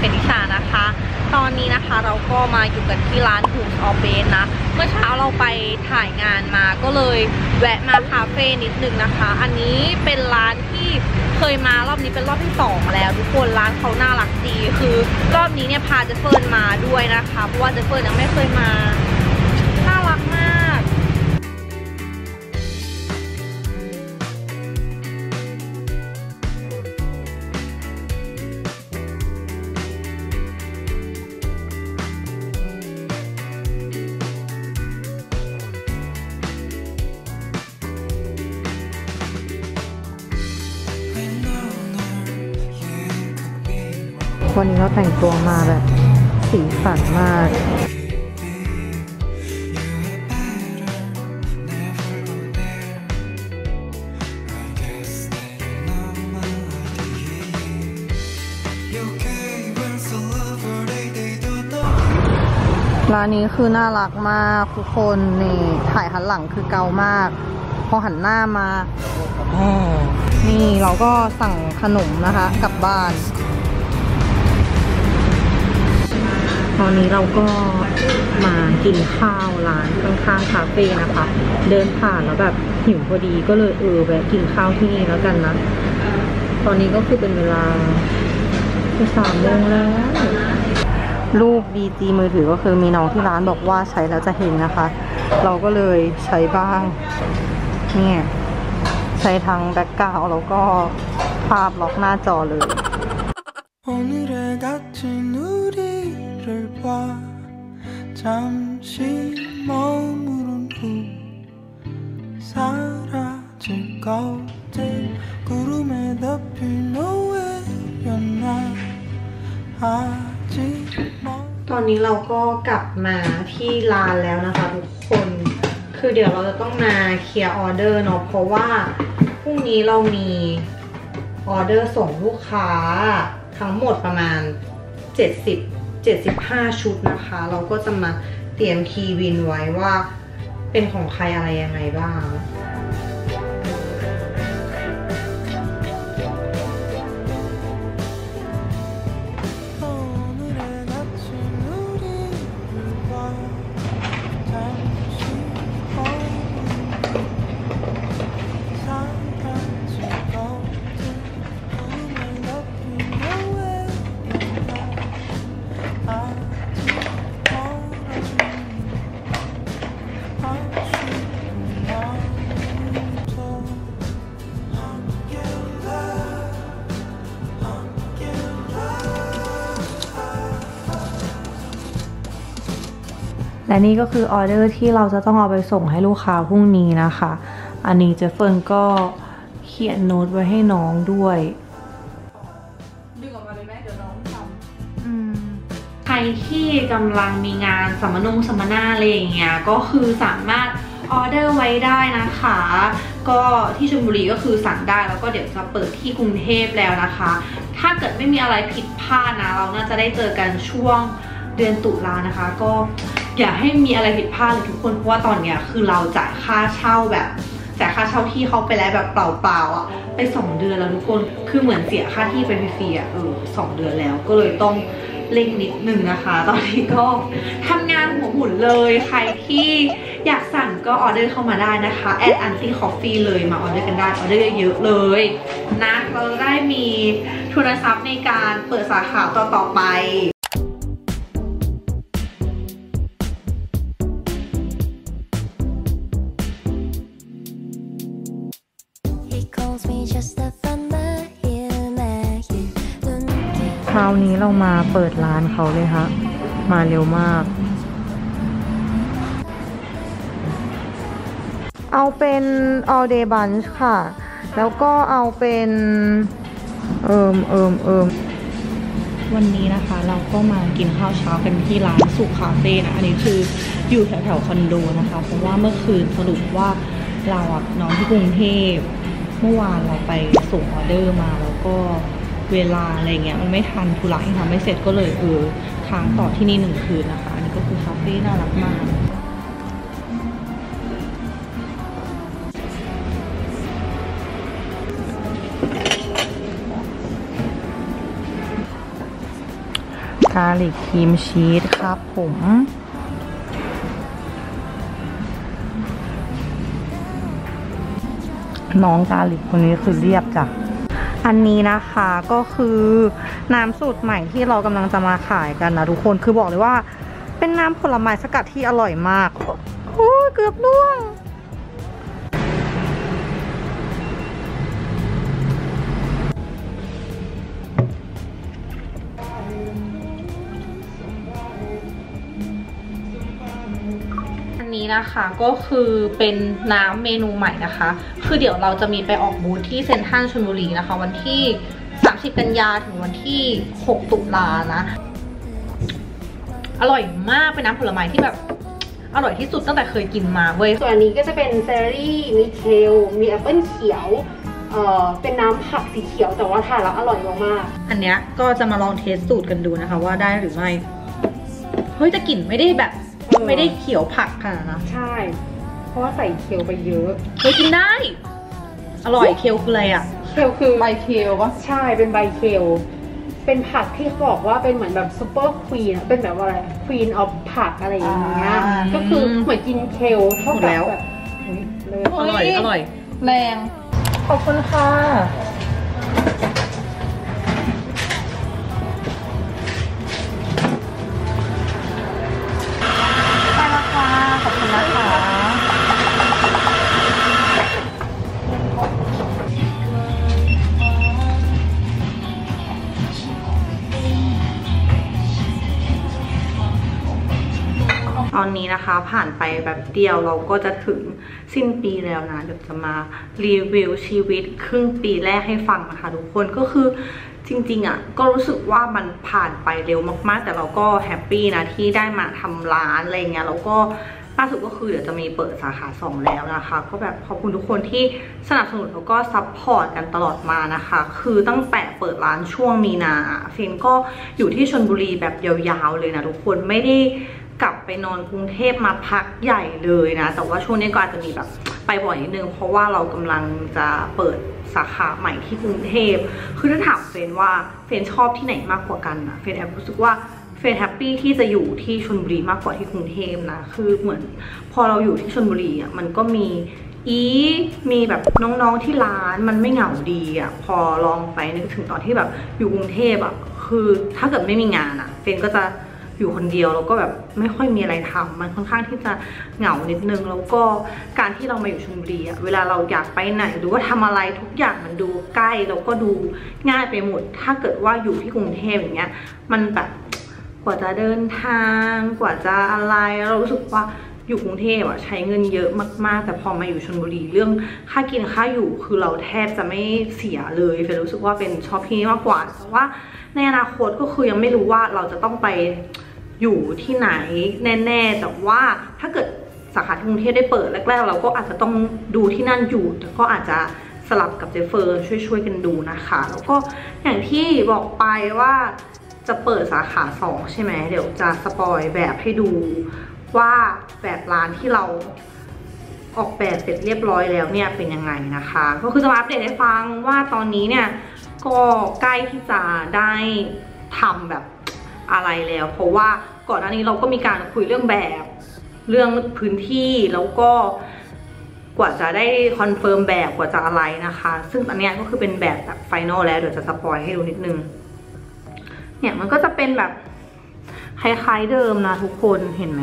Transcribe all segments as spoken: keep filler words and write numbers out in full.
นิชานะคะตอนนี้นะคะเราก็มาอยู่กันที่ร้าน Homes of Base นะเมื่อเช้าเราไปถ่ายงานมาก็เลยแวะมาคาเฟ่นิดนึงนะคะอันนี้เป็นร้านที่เคยมารอบนี้เป็นรอบที่สองแล้วทุกคนร้านเขาน่ารักดีคือรอบนี้เนี่ยพาเจฟเฟิร์นมาด้วยนะคะเพราะว่าเจฟเฟิร์นยังไม่เคยมาน่ารักมากวันนี้เราแต่งตัวมาแบบสีสันมากร้านนี้คือน่ารักมากทุกคนนี่ถ่ายหันหลังคือเกามากพอหันหน้ามานี่เราก็สั่งขนมนะคะกลับบ้านตอนนี้เราก็มากินข้าวร้านข้างๆคาเฟ่นะคะเดินผ่านแล้วแบบหิวพอดีก็เลยเออแวะกินข้าวที่นี่แล้วกันนะตอนนี้ก็คือเป็นเวลาสามโมงแล้วรูป บี จี มือถือก็คือมีน้องที่ร้านบอกว่าใช้แล้วจะเห็นนะคะเราก็เลยใช้บ้างเนี่ยใช้ทั้งแบ็คกราวด์แล้วก็ภาพล็อกหน้าจอเลยตอนนี้เราก็กลับมาที่ร้านแล้วนะคะทุกคนคือเดี๋ยวเราจะต้องมาเคลียร์ออเดอร์เนาะเพราะว่าพรุ่งนี้เรามีออเดอร์ส่งลูกค้าทั้งหมดประมาณเจ็ดสิบ เจ็ดสิบห้าชุดนะคะเราก็จะมาเตรียมคีย์วินไว้ว่าเป็นของใครอะไรยังไงบ้างและนี่ก็คือออเดอร์ที่เราจะต้องเอาไปส่งให้ลูกค้าพรุ่งนี้นะคะอันนี้เจฟเฟิร์นก็เขียนโน้ตไว้ให้น้องด้วยดึงออกมาเลยแม่เดี๋ยวน้องทำใครที่กำลังมีงานสัมมนงสัมมนาอะไรอย่างเงี้ยก็คือสามารถออเดอร์ไว้ได้นะคะก็ที่ชลบุรีก็คือสั่งได้แล้วก็เดี๋ยวจะเปิดที่กรุงเทพแล้วนะคะถ้าเกิดไม่มีอะไรผิดพลาดนะเราน่าจะได้เจอกันช่วงเดือนตุลานะคะก็อย่าให้มีอะไรผิดพลาดเลยทุกคนเพราะว่าตอนเนี้ยคือเราจ่ายค่าเช่าแบบจ่ายค่าเช่าที่เขาไปแล้วแบบเปล่าๆอ่ะไปสองเดือนแล้วทุกคนคือเหมือนเสียค่าที่ไปฟรีๆอ่ะเออสองเดือนแล้วก็เลยต้องเร่งนิดนึงนะคะตอนนี้ก็ทำงานหัวหมุนเลยใครที่อยากสั่งก็ออเดอร์เข้ามาได้นะคะแอดอันตี้คอฟฟี่เลยมาออเดอร์กันได้ออเดอร์เยอะๆเลยนะเราได้มีทุนทรัพย์ในการเปิดสาขาต่อๆไปคราวนี้เรามาเปิดร้านเขาเลยค่ะมาเร็วมากเอาเป็น all day bunch ค่ะแล้วก็เอาเป็นเอิมเอิมเอิมวันนี้นะคะเราก็มากินข้าวเช้ากันที่ร้านสุขคาเฟ่นะอันนี้คืออยู่แถวแถวคอนโดนะคะเพราะว่าเมื่อคืนสรุปว่าเราอ่ะนอนที่กรุงเทพเมื่อวานเราไปส่งออเดอร์มาแล้วก็เวลาอะไรเงี้ยมันไม่ทันธุระที่ทำไม่เสร็จก็เลยเออค้างต่อที่นี่หนึ่งคืนนะคะอันนี้ก็คือคาเฟ่น่ารักมาก คาร์ลิกครีมชีสครับผมน้องกาลิกคนนี้คือเรียบจ้ะอันนี้นะคะก็คือน้ำสูตรใหม่ที่เรากำลังจะมาขายกันนะทุกคนคือบอกเลยว่าเป็นน้ำผลไม้สกัดที่อร่อยมากโอ้ยเกือบล่วงนี้นะคะก็คือเป็นน้ำเมนูใหม่นะคะคือเดี๋ยวเราจะมีไปออกบูธที่เซ็นทรัลชลบุรีนะคะวันที่สามสิบกันยาถึงวันที่หกตุลานะอร่อยมากเป็นน้ำผลไม้ที่แบบอร่อยที่สุดตั้งแต่เคยกินมาเว้ยส่วนอันนี้ก็จะเป็นเซอร์รี่มีเคลมีแอปเปิ้ลเขียวเอ่อเป็นน้ำผักสีเขียวแต่ว่าทานแล้วอร่อยมากๆอันเนี้ยก็จะมาลองเทสสูตรกันดูนะคะว่าได้หรือไม่เฮ้ยแต่กลิ่นไม่ได้แบบไม่ได้เขียวผักขนาดนะใช่เพราะว่าใส่เคลไปเยอะเฮ้ยกินได้อร่อยเคลคืออะไรอ่ะเคลคือใบเคลปะใช่เป็นใบเคลเป็นผักที่บอกว่าเป็นเหมือนแบบซูเปอร์ควีนเป็นแบบอะไรควีนออฟผักอะไรอย่างเงี้ยก็คือเหมือนกินเคลเท่ากับแบบอร่อยอร่อยแรงขอบคุณค่ะขอบคุณนะคะตอนนี้นะคะผ่านไปแบบเดียวเราก็จะถึงสิ้นปีแล้วนะเดี๋ยวจะมารีวิวชีวิตครึ่งปีแรกให้ฟังนะคะทุกคนก็คือจริงๆอ่ะก็รู้สึกว่ามันผ่านไปเร็วมากๆแต่เราก็แฮปปี้นะที่ได้มาทำร้านอะไรเงี้ยแล้วก็ล่าสุดก็คือเดี๋ยวจะมีเปิดสาขาสองแล้วนะคะก็แบบขอบคุณทุกคนที่สนับสนุนแล้วก็ซัพพอร์ตกันตลอดมานะคะคือตั้งแต่เปิดร้านช่วงมีนาเฟนก็อยู่ที่ชลบุรีแบบยาวๆเลยนะทุกคนไม่ได้กลับไปนอนกรุงเทพมาพักใหญ่เลยนะแต่ว่าช่วงนี้ก็อาจจะมีแบบไปบ่อยนิดนึงเพราะว่าเรากำลังจะเปิดสาขาใหม่ที่กรุงเทพคือถ้าถามเฟนว่าเฟนชอบที่ไหนมากกว่ากันนะเฟนแอบรู้สึกว่าเฟนแฮปปี้ที่จะอยู่ที่ชลบุรีมากกว่าที่กรุงเทพนะคือเหมือนพอเราอยู่ที่ชลบุรีอ่ะมันก็มีอีมีแบบน้องๆที่ร้านมันไม่เหงาดีอ่ะพอลองไปนึกถึงตอนที่แบบอยู่กรุงเทพอ่ะคือถ้าเกิดไม่มีงานอ่ะเฟนก็จะอยู่คนเดียวแล้วก็แบบไม่ค่อยมีอะไรทำมันค่อนข้างที่จะเหงานิดนึงแล้วก็การที่เรามาอยู่ชลบุรีอะเวลาเราอยากไปไหนหรือว่าทำอะไรทุกอย่างมันดูใกล้แล้วก็ดูง่ายไปหมดถ้าเกิดว่าอยู่ที่กรุงเทพอย่างเงี้ยมันแบบกว่าจะเดินทางกว่าจะอะไรเรารู้สึกว่าอยู่กรุงเทพอะใช้เงินเยอะมากๆแต่พอมาอยู่ชลบุรีเรื่องค่ากินค่าอยู่คือเราแทบจะไม่เสียเลยเฟยรู้สึกว่าเป็นชอบที่นี่มากกว่าแต่ว่าในอนาคตก็คือยังไม่รู้ว่าเราจะต้องไปอยู่ที่ไหนแน่ๆแต่ว่าถ้าเกิดสาขาที่กรุงเทพได้เปิดแรกๆเราก็อาจจะต้องดูที่นั่นอยู่แต่ก็อาจจะสลับกับเจฟเฟอร์ช่วยๆกันดูนะคะแล้วก็อย่างที่บอกไปว่าจะเปิดสาขาสองใช่ไหมเดี๋ยวจะสปอยแบบให้ดูว่าแบบร้านที่เราออกแบบเสร็จเรียบร้อยแล้วเนี่ยเป็นยังไงนะคะก็คือจะมาอัปเดตให้ฟังว่าตอนนี้เนี่ยก็ใกล้ที่จะได้ทำแบบอะไรแล้วเพราะว่าก่อนหน้านี้เราก็มีการคุยเรื่องแบบเรื่องพื้นที่แล้วก็กว่าจะได้คอนเฟิร์มแบบกว่าจะอะไรนะคะซึ่งอันนี้ก็คือเป็นแบบแบบไฟนอลแล้วเดี๋ยวจะสปอยให้ดูนิดนึงเนี่ยมันก็จะเป็นแบบคล้ายๆเดิมนะทุกคนเห็นไหม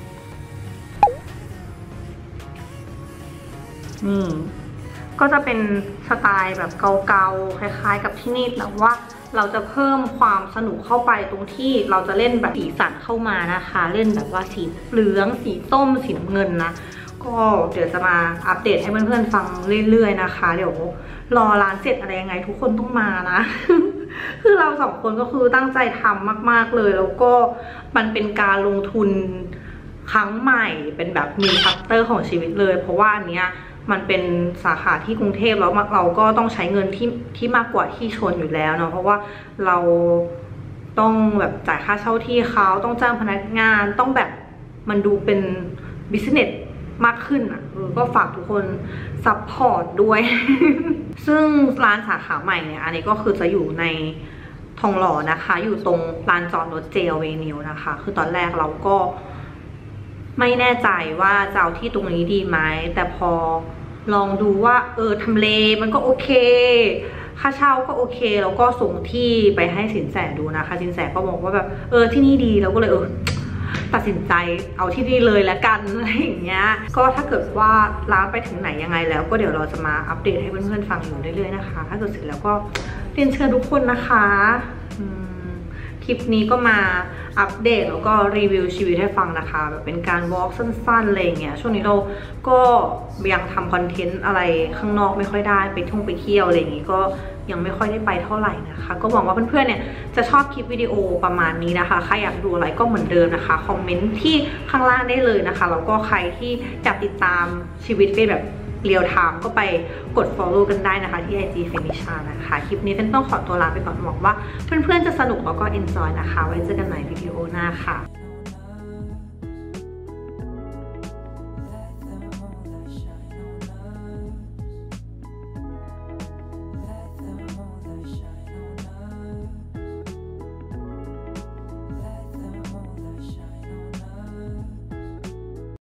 นี่ก็จะเป็นสไตล์แบบเก่าๆคล้ายๆกับที่นี่แต่ว่าเราจะเพิ่มความสนุกเข้าไปตรงที่เราจะเล่นแบบสีสันเข้ามานะคะเล่นแบบว่าสีเหลืองสีส้มสีน้ำเงินนะก็เดี๋ยวจะมาอัปเดตให้เพื่อนๆฟังเรื่อยๆนะคะเดี๋ยวรอร้านเสร็จอะไรยังไงทุกคนต้องมานะ คือเราสองคนก็คือตั้งใจทำมากๆเลยแล้วก็มันเป็นการลงทุนครั้งใหม่เป็นแบบนิวชัปเตอร์ของชีวิตเลยเพราะว่าอันเนี้ยมันเป็นสาขาที่กรุงเทพแล้วเราก็ต้องใช้เงินที่ที่มากกว่าที่ชนอยู่แล้วเนาะเพราะว่าเราต้องแบบจ่ายค่าเช่าที่เขาต้องจ้างพนักงานต้องแบบมันดูเป็นบิสเนสมากขึ้นอ่ะก็ฝากทุกคนซัพพอร์ตด้วย ซึ่งร้านสาขาใหม่เนี่ยอันนี้ก็คือจะอยู่ในทองหล่อนะคะอยู่ตรงลานจอดรถเจลเวนิวนะคะคือตอนแรกเราก็ไม่แน่ใจว่าจะเอาที่ตรงนี้ดีไหมแต่พอลองดูว่าเออทำเลมันก็โอเคค่าเช่าก็โอเคแล้วก็ส่งที่ไปให้สินแสดูนะคะสินแสก็บอกว่าแบบเออที่นี่ดีเราก็เลยเออตัดสินใจเอาที่นี่เลยแล้วกันอะไรอย่างเงี้ยก็ถ้าเกิดว่าร้านไปถึงไหนยังไงแล้วก็เดี๋ยวเราจะมาอัปเดตให้เพื่อนๆฟังอยู่เรื่อยๆนะคะถ้าเกิดเสร็จแล้วก็เรียนเชิญทุกคนนะคะคลิปนี้ก็มาอัปเดตแล้วก็รีวิวชีวิตให้ฟังนะคะแบบเป็นการวอล์กสั้นๆอะไรอย่างเงี้ยช่วงนี้เราก็ยังทำคอนเทนต์อะไรข้างนอกไม่ค่อยได้ไปท่องไปเที่ยวอะไรอย่างงี้ก็ยังไม่ค่อยได้ไปเท่าไหร่นะคะก็หวังว่าเพื่อนๆเนี่ยจะชอบคลิปวิดีโอประมาณนี้นะคะใครอยากดูอะไรก็เหมือนเดิมนะคะคอมเมนต์ที่ข้างล่างได้เลยนะคะแล้วก็ใครที่อยากติดตามชีวิตเป็นแบบเรียลไทม์ก็ไปกด follow กันได้นะคะที่ ไอ จี เฟนิชานะคะคลิปนี้เป็นต้องขอตัวลาไปก่อนหวังว่าเพื่อนๆจะสนุกแล้วก็ enjoy นะคะไว้เจอกันใหม่วิดีโอหน้าค่ะ